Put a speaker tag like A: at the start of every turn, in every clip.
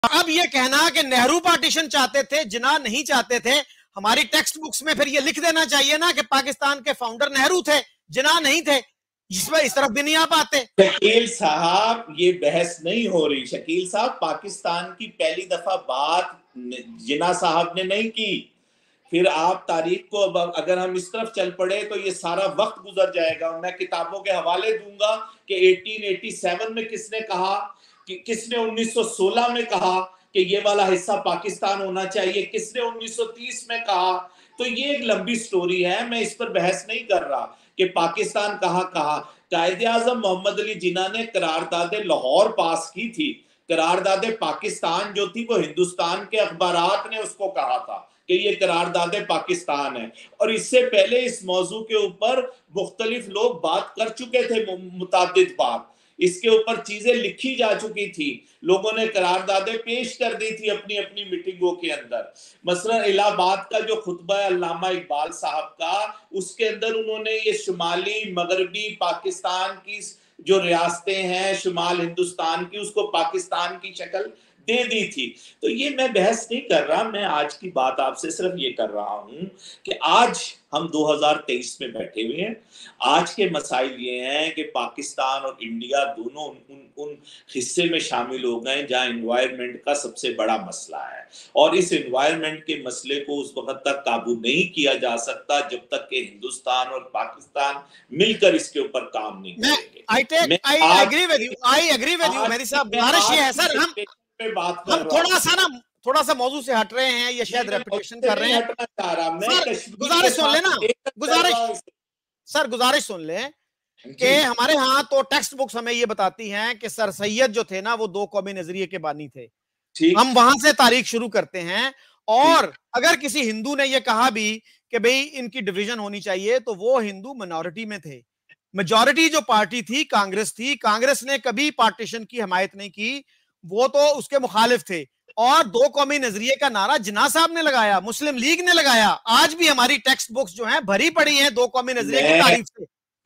A: اب یہ کہنا کہ نہرو پارٹیشن چاہتے تھے، جناح نہیں چاہتے تھے، ہماری ٹیکسٹ بکس میں پھر یہ لکھ دینا چاہیے نا کہ پاکستان کے فاؤنڈر نہرو تھے، جناح نہیں تھے، جس میں اس طرف بھی نہیں آپ آتے۔
B: شکیل صاحب یہ بحث نہیں ہو رہی، شکیل صاحب پاکستان کی پہلی دفعہ بات جناح صاحب نے نہیں کی، پھر آپ تاریخ کو اگر ہم اس طرف چل پڑے تو یہ سارا وقت گزر جائے گا۔ میں کتابوں کے حوالے دوں گا کہ 1887 میں کس نے کہا، کس نے 1916 میں کہا کہ یہ والا حصہ پاکستان ہونا چاہیے، کس نے 1930 میں کہا۔ تو یہ ایک لمبی سٹوری ہے، میں اس پر بحث نہیں کر رہا کہ پاکستان کہاں کہا۔ قائد اعظم محمد علی جناح نے قرارداد لاہور پاس کی تھی، قرارداد پاکستان جو تھی وہ ہندوستان کے اخبارات نے اس کو کہا تھا کہ یہ قرارداد پاکستان ہے، اور اس سے پہلے اس موضوع کے اوپر مختلف لوگ بات کر چکے تھے، متعدد بات اس کے اوپر چیزیں لکھی جا چکی تھی، لوگوں نے قراردادیں پیش کر دی تھی اپنی اپنی میٹنگوں کے اندر۔ مثلا الہ آباد کا جو خطبہ ہے علامہ اقبال صاحب کا، اس کے اندر انہوں نے یہ شمالی مغربی پاکستان کی جو ریاستیں ہیں شمال ہندوستان کی، اس کو پاکستان کی شکل دے دی تھی۔ تو یہ میں بحث نہیں کر رہا، میں آج کی بات آپ سے صرف یہ کر رہا ہوں کہ آج ہم 2023 میں بیٹھے ہوئے ہیں، آج کے مسائل یہ ہیں کہ پاکستان اور انڈیا دونوں ان حصے میں شامل ہو گئے جہاں انوائرمنٹ کا سب سے بڑا مسئلہ ہے، اور اس انوائرمنٹ کے مسئلے کو اس وقت تک قابو نہیں کیا جا سکتا جب تک کہ ہندوستان اور پاکستان مل کر اس کے اوپر کام نہیں کریں گے۔
A: میری صاحب گزارش یہ ہے سر، ہم تھوڑا سا موضوع سے ہٹ رہے ہیں، یہ شاید ریپیٹیشن کر رہے ہیں۔ گزارش سن لیں نا، گزارش سن لیں کہ ہمارے ہاں تو ٹیکسٹ بکس ہمیں یہ بتاتی ہیں کہ سر سید جو تھے نا وہ دو قومی نظریے کے بانی تھے، ہم وہاں سے تاریخ شروع کرتے ہیں، اور اگر کسی ہندو نے یہ کہا بھی کہ بھئی ان کی ڈویژن ہونی چاہیے تو وہ ہندو منورٹی میں تھے، میجورٹی جو پارٹی تھی کانگریس تھی، کانگریس نے کبھی پارٹیشن کی حمایت نہیں کی، وہ تو اس کے مخالف تھے، اور دو قومی نظریے کا نعرہ جناح صاحب نے لگایا، مسلم لیگ نے لگایا، آج بھی ہماری ٹیکسٹ بکس جو ہیں بھری پڑی ہیں دو قومی نظریے کی تعریف سے۔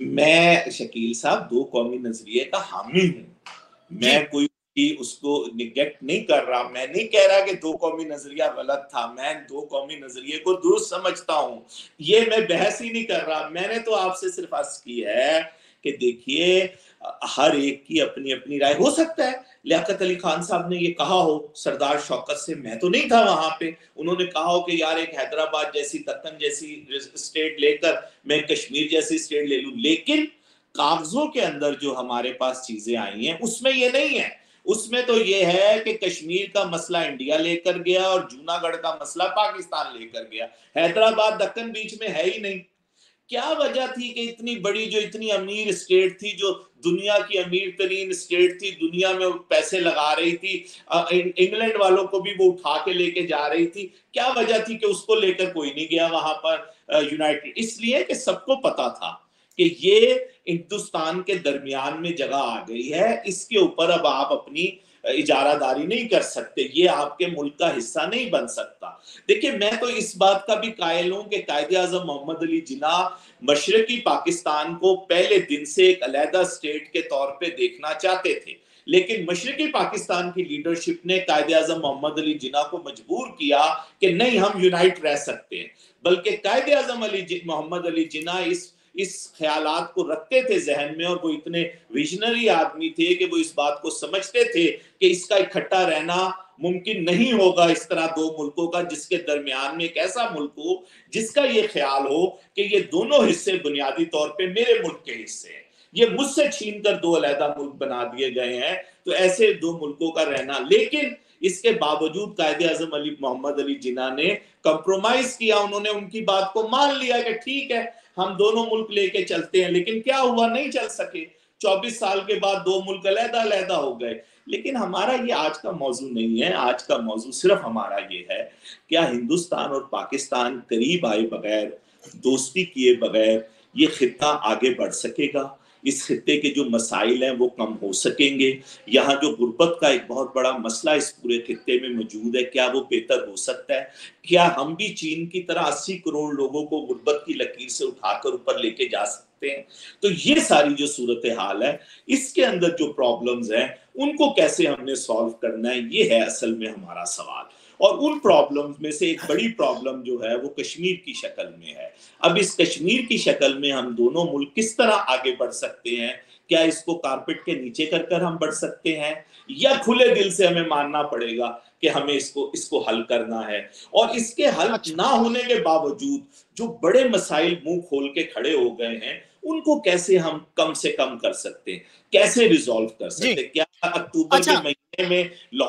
B: میں شکیل صاحب دو قومی نظریے کا حامی ہوں، میں کوئی اس کو نگیکٹ نہیں کر رہا، میں نہیں کہہ رہا کہ دو قومی نظریہ غلط تھا، میں دو قومی نظریے کو درست سمجھتا ہوں، یہ میں بحث ہی نہیں کر رہا۔ میں نے تو آپ سے صرف عرض کی ہے کہ دیکھیے ہر ایک کی اپنی اپنی رائے ہو سکتا ہے، لیاقت علی خان صاحب نے یہ کہا ہو سردار شوکت سے، میں تو نہیں تھا وہاں پہ، انہوں نے کہا ہو کہ یار ایک حیدرآباد جیسی دکن جیسی اسٹیٹ لے کر میں کشمیر جیسی اسٹیٹ لے لوں، لیکن کاغذوں کے اندر جو ہمارے پاس چیزیں آئی ہیں اس میں یہ نہیں ہے، اس میں تو یہ ہے کہ کشمیر کا مسئلہ انڈیا لے کر گیا اور جونا گڑھ کا مسئلہ پاکستان لے کر گیا، حیدرآباد دکن بیچ میں ہے ہی نہیں۔ کیا وجہ تھی کہ اتنی بڑی جو اتنی امیر اسٹیٹ تھی، جو دنیا کی امیر ترین اسٹیٹ تھی، دنیا میں پیسے لگا رہی تھی، انگلینڈ والوں کو بھی وہ اٹھا کے لے کے جا رہی تھی، کیا وجہ تھی کہ اس کو لے کر کوئی نہیں گیا وہاں پر یونائٹڈ؟ اس لیے کہ سب کو پتا تھا کہ یہ ہندوستان کے درمیان میں جگہ آ گئی ہے، اس کے اوپر اب آپ اپنی اجارہ داری نہیں کر سکتے، یہ آپ کے ملک کا حصہ نہیں بن سکتا۔ دیکھیں میں تو اس بات کا بھی قائل ہوں کہ قائد اعظم محمد علی جناح مشرقی پاکستان کو پہلے دن سے ایک علیحدہ اسٹیٹ کے طور پہ دیکھنا چاہتے تھے، لیکن مشرقی پاکستان کی لیڈرشپ نے قائد اعظم محمد علی جناح کو مجبور کیا کہ نہیں ہم یونائٹ رہ سکتے ہیں، بلکہ قائد اعظم محمد علی جناح اس خیالات کو رکھتے تھے ذہن میں، اور وہ اتنے ویژنری آدمی تھے کہ وہ اس بات کو سمجھتے تھے کہ اس کا اکٹھا رہنا ممکن نہیں ہوگا اس طرح دو ملکوں کا، جس کے درمیان میں ایک ایسا ملک ہو جس کا یہ خیال ہو کہ یہ دونوں حصے بنیادی طور پہ میرے ملک کے حصے ہیں، یہ مجھ سے چھین کر دو علیحدہ ملک بنا دیے گئے ہیں، تو ایسے دو ملکوں کا رہنا۔ لیکن اس کے باوجود قائد اعظم محمد علی جناح نے کمپرومائز کیا، انہوں نے ان کی بات کو مان لیا کہ ٹھیک ہے ہم دونوں ملک لے کے چلتے ہیں، لیکن کیا ہوا؟ نہیں چل سکے، 24 سال کے بعد دو ملک علیحدہ علیحدہ ہو گئے۔ لیکن ہمارا یہ آج کا موضوع نہیں ہے، آج کا موضوع صرف ہمارا یہ ہے کیا ہندوستان اور پاکستان قریب آئے بغیر، دوستی کیے بغیر یہ خطہ آگے بڑھ سکے گا؟ اس خطے کے جو مسائل ہیں وہ کم ہو سکیں گے؟ یہاں جو غربت کا ایک بہت بڑا مسئلہ اس پورے خطے میں موجود ہے، کیا وہ بہتر ہو سکتا ہے؟ کیا ہم بھی چین کی طرح 80 کروڑ لوگوں کو غربت کی لکیر سے اٹھا کر اوپر لے کے جا سکتے سکتے ہیں. تو یہ ساری جو صورتحال ہے اس کے اندر جو پرابلمز ہیں ان کو کیسے ہم نے سالو کرنا ہے، یہ ہے اصل میں ہمارا سوال. اور ان پرابلمز میں سے ایک بڑی پرابلم جو ہے وہ کشمیر کی شکل میں ہے. اب اس کشمیر کی شکل میں ہم دونوں ملک کس طرح آگے بڑھ سکتے ہیں؟ کیا اس کو کارپٹ کے نیچے کر ہم بڑھ سکتے ہیں، یا کھلے دل سے ہمیں ماننا پڑے گا کہ ہمیں اس کو حل کرنا ہے؟ اور اس کے حل نہ ہونے کے باوجود جو بڑے مسائل منہ کھول کے کھڑے ہو گئے ہیں ان کو کیسے ہم کم سے کم کر سکتے ہیں، کیسے ریزالو کر سکتے ہیں؟ کیا اکتوبر کے مہینے میں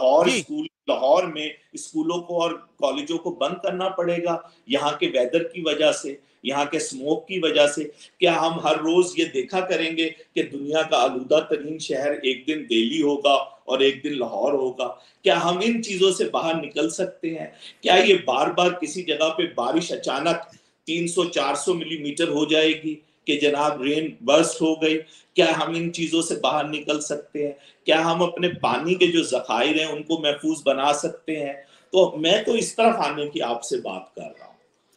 B: لاہور میں اسکولوں کو اور کالجوں کو بند کرنا پڑے گا یہاں کے ویدر کی وجہ سے، یہاں کے اسموک کی وجہ سے؟ کیا ہم ہر روز یہ دیکھا کریں گے کہ دنیا کا آلودہ ترین شہر ایک دن دہلی ہوگا اور ایک دن لاہور ہوگا؟ کیا ہم ان چیزوں سے باہر نکل سکتے ہیں؟ کیا یہ بار بار کسی جگہ پہ بارش اچانک 300-400 ملی میٹر ہو جائے گی کہ جناب رین برسٹ ہو گئی؟ کیا ہم ان چیزوں سے باہر نکل سکتے ہیں؟ کیا ہم اپنے پانی کے جو ذخائر ہیں ان کو محفوظ بنا سکتے ہیں؟ تو میں تو اس طرف آنے کی آپ سے بات کر رہا ہوں.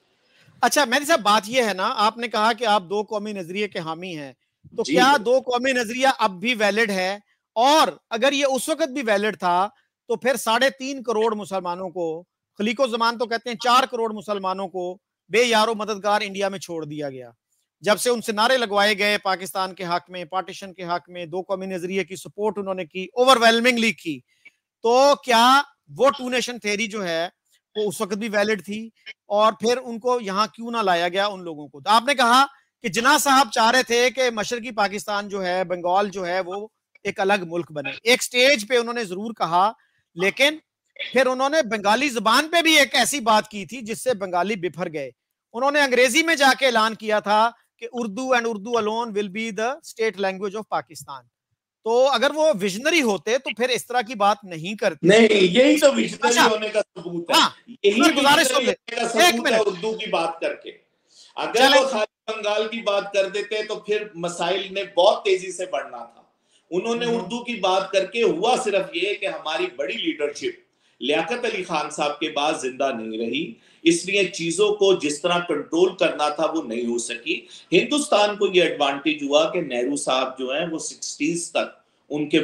A: اچھا مہدی صاحب، بات یہ ہے نا، آپ نے کہا کہ آپ دو قومی نظریے کے حامی ہیں، تو
B: جی
A: کیا دو قومی نظریہ اب بھی ویلڈ ہے؟ اور اگر یہ اس وقت بھی ویلڈ تھا تو پھر 3.5 کروڑ مسلمانوں کو، خلیق و زمان تو کہتے ہیں 4 کروڑ مسلمانوں کو بے یار و مددگار انڈیا میں چھوڑ دیا گیا، جب سے ان سے نعرے لگوائے گئے پاکستان کے حق میں، پارٹیشن کے حق میں، دو قومی نظریے کی سپورٹ انہوں نے کی، اوور ویلمنگلی کی. تو کیا وہ ٹو نیشن تھیری جو ہے وہ اس وقت بھی ویلڈ تھی؟ اور پھر ان کو یہاں کیوں نہ لایا گیا ان لوگوں کو؟ تو آپ نے کہا کہ جناح صاحب چاہ رہے تھے کہ مشرقی پاکستان جو ہے، بنگال جو ہے، وہ ایک الگ ملک بنے. ایک سٹیج پہ انہوں نے ضرور کہا، لیکن پھر انہوں نے بنگالی زبان پہ بھی ایک ایسی بات کی تھی جس سے بنگالی بپھر گئے. انہوں نے انگریزی میں جا کے اعلان کیا تھا کہ Urdu and Urdu alone will be the state language of Pakistan. تو اگر وہ ویژنری ہوتے تو پھر اس طرح کی بات نہیں کرتے.
B: نہیں، یہی تو ویژنری ہونے کا ثبوت ہے. یہی
A: گزارش
B: ویژنری ہونے کا ثبوت ہے اردو کی بات کر کے. اگر وہ خالی بنگال کی بات کر دیتے تو پھر مسائل نے بہت تیزی سے بڑھنا تھا. انہوں نے اردو کی بات کر کے، ہوا صرف یہ کہ ہماری بڑی لیڈرشپ لیاقت علی خان صاحب کے بعد زندہ نہیں رہی، اس لیے چیزوں کو جس طرح کنٹرول کرنا تھا وہ نہیں ہو سکی. ہندوستان کو یہ ایڈوانٹیج ہوا کہ نہرو صاحب جو ہیں وہ 60s تک ان کے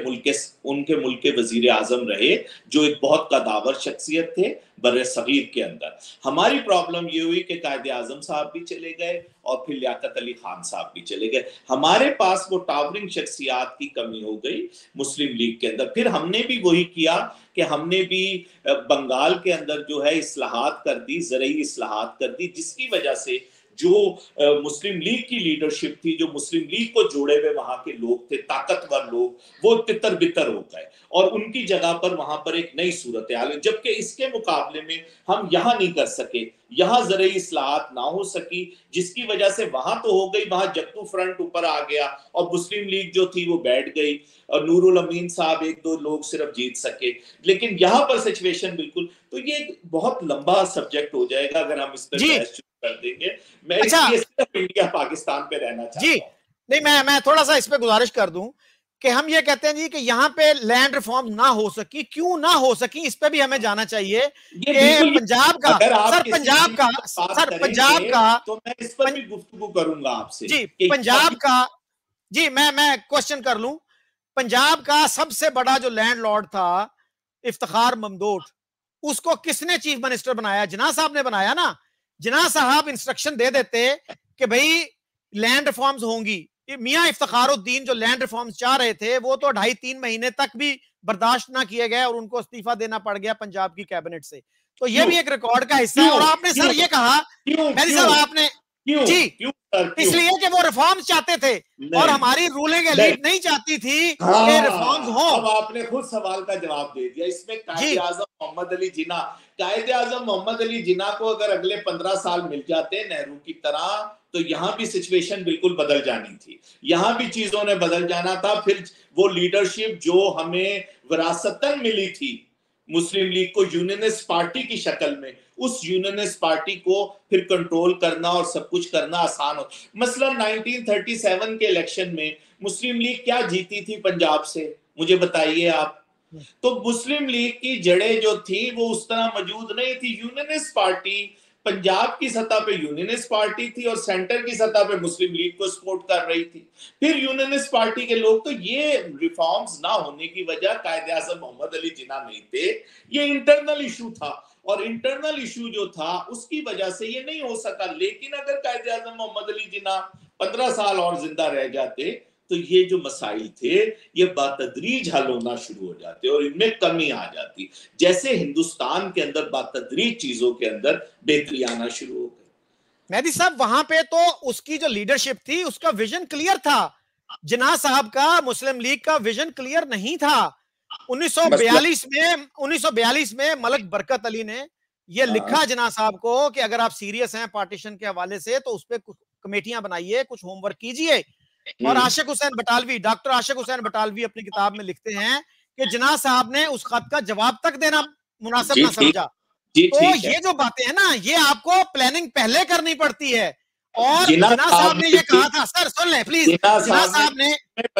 B: ملک کے وزیر اعظم رہے، جو ایک بہت قداور شخصیت تھے بر صغیر کے اندر. ہماری پرابلم یہ ہوئی کہ قائد اعظم صاحب بھی چلے گئے اور پھر لیاقت علی خان صاحب بھی چلے گئے. ہمارے پاس وہ ٹاورنگ شخصیات کی کمی ہو گئی مسلم لیگ کے اندر. پھر ہم نے بھی وہی کیا کہ ہم نے بھی بنگال کے اندر جو ہے اصلاحات کر دی، زرعی اصلاحات کر دی، جس کی وجہ سے جو مسلم لیگ کی لیڈرشپ تھی، جو مسلم لیگ کو جوڑے ہوئے وہاں کے لوگ تھے، طاقتور لوگ، وہ تتر بتر ہو گئے اور ان کی جگہ پر وہاں پر ایک نئی صورتحال ہے. جبکہ اس کے مقابلے میں ہم یہاں نہیں کر سکے، یہاں زرعی اصلاحات نہ ہو سکی، جس کی وجہ سے وہاں تو ہو گئی، وہاں جگتو فرنٹ اوپر آ گیا اور مسلم لیگ جو تھی وہ بیٹھ گئی اور نور الامین صاحب 1-2 لوگ صرف جیت سکے. لیکن یہاں پر سچویشن بالکل، تو یہ بہت لمبا سبجیکٹ ہو جائے گا اگر ہم اس پر بحث کر دیں گے. میں اس لیے صرف انڈیا پاکستان پہ رہنا چاہتا ہوں.
A: نہیں، میں تھوڑا سا اس پہ گزارش کر دوں کہ ہم یہ کہتے ہیں جی کہ یہاں پہ لینڈ ریفارم نہ ہو سکی، کیوں نہ ہو سکی، اس پہ بھی ہمیں جانا چاہیے کہ پنجاب کا، پنجاب کا
B: تو میں اس پر بھی گفتگو کروں گا آپ سے.
A: جی پنجاب کا، جی میں کوشچن کر لوں، پنجاب کا سب سے بڑا جو لینڈ لارڈ تھا افتخار ممدوٹ، اس کو کس نے چیف منسٹر بنایا؟ جناح صاحب نے بنایا نا. جناح صاحب انسٹرکشن دے دیتے کہ بھئی لینڈ ریفارمز ہوں گی. میاں افتخار الدین جو لینڈ ریفارمز چاہ رہے تھے وہ تو 2.5-3 مہینے تک بھی برداشت نہ کیے گئے اور ان کو استعفیٰ دینا پڑ گیا پنجاب کی کیبنٹ سے. تو یہ بھی ایک ریکارڈ کا حصہ ہے. اور آپ نے سر یہ کہا، میری صاحب آپ نے، جی اس لیے کہ وہ ریفارمز چاہتے تھے اور ہماری رولنگ ایلیٹ نہیں چاہتی تھی کہ ریفارمز ہوں.
B: اب آپ نے خود سوال کا جواب دے دیا. اس میں قائد اعظم محمد علی جناح کو اگر اگلے 15 سال مل جاتے نہرو کی طرح تو یہاں بھی سچویشن بالکل بدل جانی تھی، یہاں بھی چیزوں نے بدل جانا تھا. پھر وہ لیڈرشپ جو ہمیں وراثتاً ملی تھی مسلم لیگ کو یونینسٹ پارٹی کی شکل میں، اس یونینسٹ پارٹی کو پھر کنٹرول کرنا اور سب کچھ کرنا آسان ہو. مثلا 1937 کے الیکشن میں مسلم لیگ کیا جیتی تھی پنجاب سے، مجھے بتائیے آپ. تو مسلم لیگ کی جڑیں جو تھی وہ اس طرح موجود نہیں تھی. یونینسٹ پارٹی पंजाब की सतह पे यूनियनिस्ट पार्टी थी और सेंटर की सतह पे मुस्लिम लीग को सपोर्ट कर रही थी। फिर यूनियनिस्ट पार्टी के लोग, तो ये रिफॉर्म्स ना होने की वजह कायदे-आज़म मोहम्मद अली जिन्ना नहीं थे, ये इंटरनल इशू था, और इंटरनल इशू जो था उसकी वजह से ये नहीं हो सका। लेकिन अगर कायदे-आज़म मोहम्मद अली जिन्ना 15 साल और जिंदा रह जाते तो ये जो मसाइल थे ये बातदरीज हल होना शुरू हो जाते और इनमें कमी आ जाती, जैसे हिंदुस्तान के अंदर बातदरीज चीजों के अंदर बेहतरी आना शुरू हो गई।
A: मेहदी साहब, वहां पे तो उसकी जो लीडरशिप थी उसका विजन क्लियर था, जिन्ना साहब का मुस्लिम लीग का विजन क्लियर नहीं था। 1942 में मलक बरकत अली ने ये लिखा जिन्ना साहब को कि अगर आप सीरियस हैं पार्टीशन के हवाले से तो उस पर कमेटियां बनाइए, कुछ होमवर्क कीजिए। और आशिक हुसैन बटालवी, डॉक्टर आशिक हुसैन बटालवी अपनी किताब में लिखते हैं कि जिन्ना साहब ने उस खत का जवाब तक देना मुनासिब ना समझा। तो ये जो बातें हैं ना, ये आपको प्लानिंग पहले करनी पड़ती है। और जिन्ना साहब ने ये कहा था, सर सुन लें प्लीज, जिन्ना साहब ने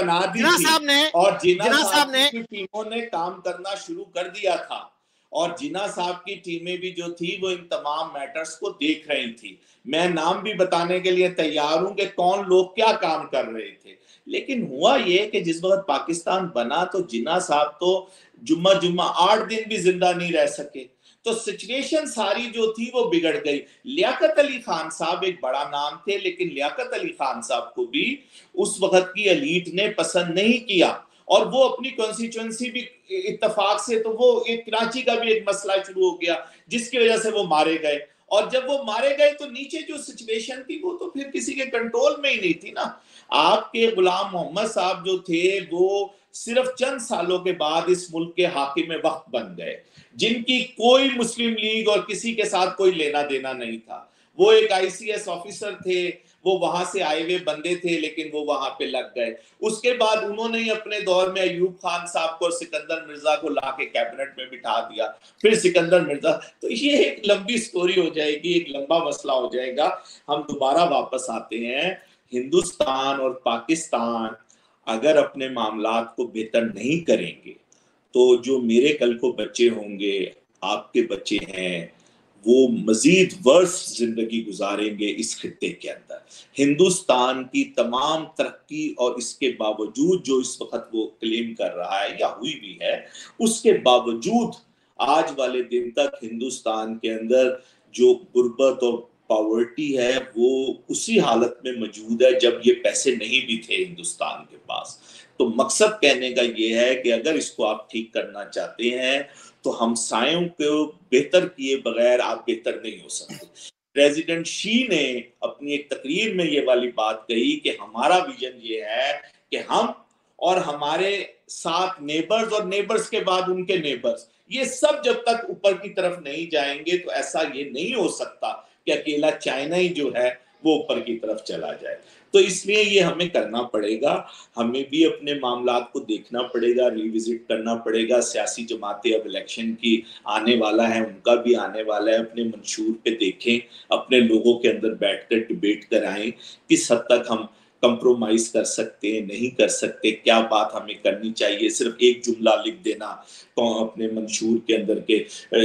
B: टीमों ने काम करना शुरू कर दिया था, और जिन्ना साहब की टीमें भी जो थी वो इन तमाम मैटर्स को देख रही थी। मैं नाम भी बताने के लिए तैयार हूं कि कौन लोग क्या काम कर रहे थे। लेकिन हुआ ये कि जिस वक्त पाकिस्तान बना तो जिन्ना साहब तो जुम्मा 8 दिन भी जिंदा नहीं रह सके, तो सिचुएशन सारी जो थी वो बिगड़ गई। लियाकत अली खान साहब एक बड़ा नाम थे, लेकिन लियाकत अली खान साहब को भी उस वक्त की एलीट ने पसंद नहीं किया, और वो अपनी कॉन्स्टिट्यूएंसी भी इत्तेफाक से, तो वो एक कराची का भी एक मसला शुरू हो गया जिसकी वजह से वो मारे गए। और जब वो मारे गए तो नीचे जो सिचुएशन थी वो तो फिर किसी के कंट्रोल में ही नहीं थी ना। आपके गुलाम मोहम्मद साहब जो थे वो सिर्फ चंद सालों के बाद इस मुल्क के हाकिम वक्त बन गए, जिनकी कोई मुस्लिम लीग और किसी के साथ कोई लेना देना नहीं था। वो एक ICS ऑफिसर थे, वो वहां से आए हुए बंदे थे, लेकिन वो वहां पे लग गए। उसके बाद उन्होंने ही अपने दौर में अयूब खान साहब को और सिकंदर मिर्जा को लाके कैबिनेट में बिठा दिया, फिर सिकंदर मिर्जा। तो ये एक लंबी स्टोरी हो जाएगी, एक लंबा मसला हो जाएगा। हम दोबारा वापस आते हैं, हिंदुस्तान और पाकिस्तान अगर अपने मामलात को बेहतर नहीं करेंगे तो जो मेरे कल को बच्चे होंगे, आपके बच्चे हैं, वो मजीद वर्स जिंदगी गुजारेंगे इस खित्ते के अंदर। हिंदुस्तान की तमाम तरक्की और इसके बावजूद जो इस वक्त वो क्लेम कर रहा है या हुई भी है, उसके बावजूद आज वाले दिन तक हिंदुस्तान के अंदर जो गुर्बत और पॉवर्टी है वो उसी हालत में मौजूद है जब ये पैसे नहीं भी थे हिंदुस्तान के पास। तो मकसद कहने का ये है कि अगर इसको आप ठीक करना चाहते हैं तो हमसायों को बेहतर किए बगैर आप बेहतर नहीं हो सकते। प्रेसिडेंट शी ने अपनी एक तकरीर में ये वाली बात कही कि हमारा विजन ये है कि हम और हमारे साथ नेबर्स और नेबर्स के बाद उनके नेबर्स, ये सब जब तक ऊपर की तरफ नहीं जाएंगे तो ऐसा ये नहीं हो सकता कि अकेला चाइना ही जो है वो ऊपर की तरफ चला जाए। तो इसलिए ये हमें करना पड़ेगा, हमें भी अपने मामलात को देखना पड़ेगा, रिविजिट करना पड़ेगा। सियासी जमातें अब इलेक्शन की आने वाला है, उनका भी आने वाला है, अपने मंशूर पे देखें, अपने लोगों के अंदर बैठकर डिबेट कराएं किस हद तक हम कंप्रोमाइज कर सकते हैं, नहीं कर सकते, क्या बात हमें करनी चाहिए। सिर्फ एक जुमला लिख देना तो अपने मंशूर के अंदर के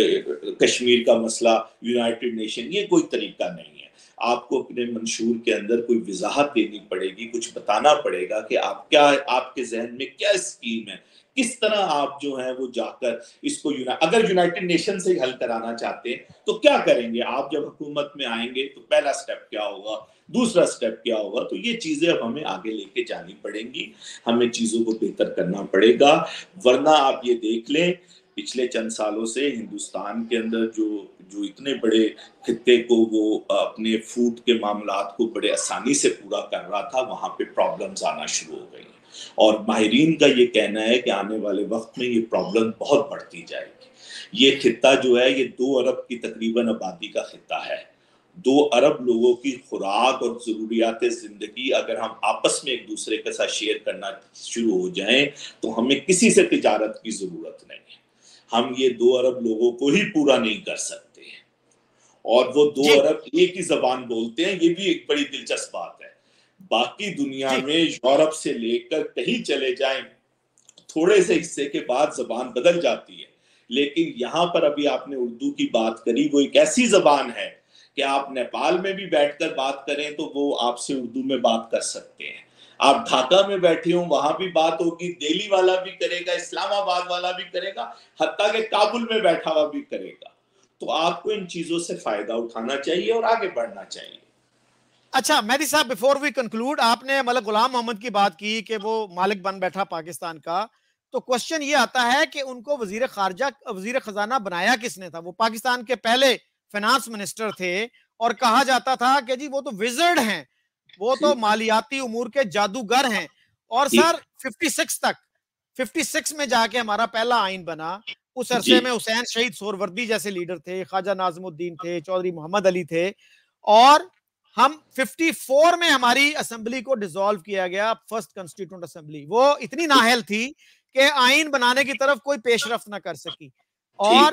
B: कश्मीर का मसला यूनाइटेड नेशन, ये कोई तरीका नहीं है। आपको अपने मंशूर के अंदर कोई वजाहत देनी पड़ेगी, कुछ बताना पड़ेगा कि आप क्या, आपके जहन में क्या स्कीम है, किस तरह आप जो है वो जाकर इसको अगर यूनाइटेड नेशन से हल कराना चाहते हैं तो क्या करेंगे। आप जब हुकूमत में आएंगे तो पहला स्टेप क्या होगा, दूसरा स्टेप क्या होगा। तो ये चीजें अब हमें आगे लेके जानी पड़ेंगी, हमें चीजों को बेहतर करना पड़ेगा। वरना आप ये देख लें, पिछले चंद सालों से हिंदुस्तान के अंदर जो इतने बड़े खित्ते को वो अपने फूड के मामलात को बड़े आसानी से पूरा कर रहा था, वहां पे प्रॉब्लम्स आना शुरू हो गई। और माहिरीन का ये कहना है कि आने वाले वक्त में ये प्रॉब्लम बहुत बढ़ती जाएगी। ये खित्ता जो है ये 2 अरब की तकरीबन आबादी का खित्ता है। 2 अरब लोगों की खुराक और जरूरियात जिंदगी अगर हम आपस में एक दूसरे के साथ शेयर करना शुरू हो जाएं तो हमें किसी से तिजारत की जरूरत नहीं है। हम ये 2 अरब लोगों को ही पूरा नहीं कर सकते, और वो 2 अरब एक ही जबान बोलते हैं, ये भी एक बड़ी दिलचस्प बात है। बाकी दुनिया में यूरोप से लेकर कहीं चले जाएं, थोड़े से हिस्से के बाद जबान बदल जाती है, लेकिन यहाँ पर अभी आपने उर्दू की बात करी, वो एक ऐसी जबान है کہ آپ نیپال میں بھی بیٹھ کر بات کریں تو وہ آپ سے اردو میں بات کر سکتے ہیں. آپ ڈھاکہ میں بیٹھے ہوں وہاں بھی بات ہوگی, دہلی والا بھی کرے گا, اسلام آباد والا بھی کرے گا, حتیٰ کہ کابل میں بیٹھا ہوا بھی کرے گا. تو آپ کو ان چیزوں سے فائدہ اٹھانا چاہیے اور آگے بڑھنا چاہیے.
A: اچھا مہدی صاحب, بیفور وی کنکلوڈ, آپ نے ملک غلام محمد کی بات کی کہ وہ مالک بن بیٹھا پاکستان کا, تو کوشچن یہ آتا ہے کہ ان کو وزیر خارجہ, وزیر خزانہ بنایا کس نے تھا؟ وہ پاکستان کے پہلے فائنانس منسٹر تھے اور کہا جاتا تھا کہ جی وہ تو وزرڈ ہیں, وہ تو مالیاتی امور کے جادوگر ہیں. اور سر 56 میں جا کے ہمارا پہلا آئین بنا. اس عرصے میں حسین شہید سہروردی جیسے لیڈر تھے, خواجہ ناظم الدین تھے, چودھری محمد علی تھے, اور ہم 54 میں ہماری اسمبلی کو ڈیزالو کیا گیا, فرسٹ کنسٹیٹیوشنل اسمبلی. وہ اتنی نااہل تھی کہ آئین بنانے کی طرف کوئی پیش رفت نہ کر سکی. اور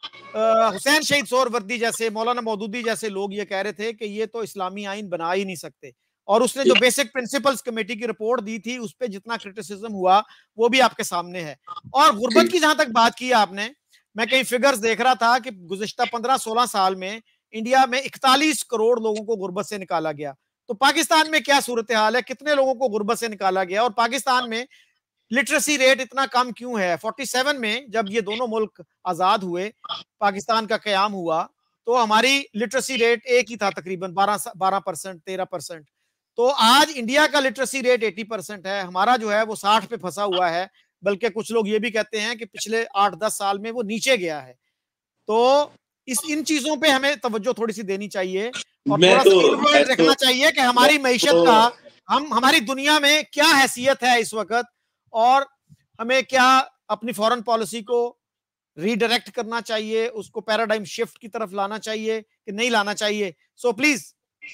A: حسین شہید سہروردی جیسے, مولانا مودودی جیسے لوگ یہ کہہ رہے تھے کہ یہ تو اسلامی آئین بنا ہی نہیں سکتے. اور اس نے جو بیسک پرنسپلز کمیٹی کی رپورٹ دی تھی اس پہ جتنا کرٹیسزم ہوا وہ بھی آپ کے سامنے ہے. اور غربت کی جہاں تک بات کی آپ نے, میں کئی فگرز دیکھ رہا تھا کہ گزشتہ 15-16 سال میں انڈیا میں 41 کروڑ لوگوں کو غربت سے نکالا گیا. تو پاکستان میں کیا صورتحال ہے, کتنے لوگوں کو غربت سے نکالا گیا؟ اور پاکستان میں لٹریسی ریٹ اتنا کم کیوں ہے؟ 47 میں جب یہ دونوں ملک آزاد ہوئے, پاکستان کا قیام ہوا, تو ہماری لٹریسی ریٹ ایک ہی تھا, تقریباً 12%, 13%. تو آج انڈیا کا لٹریسی ریٹ 80% ہے, ہمارا جو ہے وہ 60 پہ پھنسا ہوا ہے, بلکہ کچھ لوگ یہ بھی کہتے ہیں کہ پچھلے 8-10 سال میں وہ نیچے گیا ہے. تو ان چیزوں پہ ہمیں توجہ تھوڑی سی دینی چاہیے اور تھوڑا سا انوائٹ رکھنا چاہیے کہ ہماری معیشت کا, ہماری دنیا میں کیا حیثیت ہے اس وقت, اور ہمیں کیا اپنی فورن پالیسی کو ری ڈائریکٹ کرنا چاہیے, اس کو پیراڈائم شفٹ کی طرف لانا چاہیے کہ نہیں لانا چاہیے. سو پلیز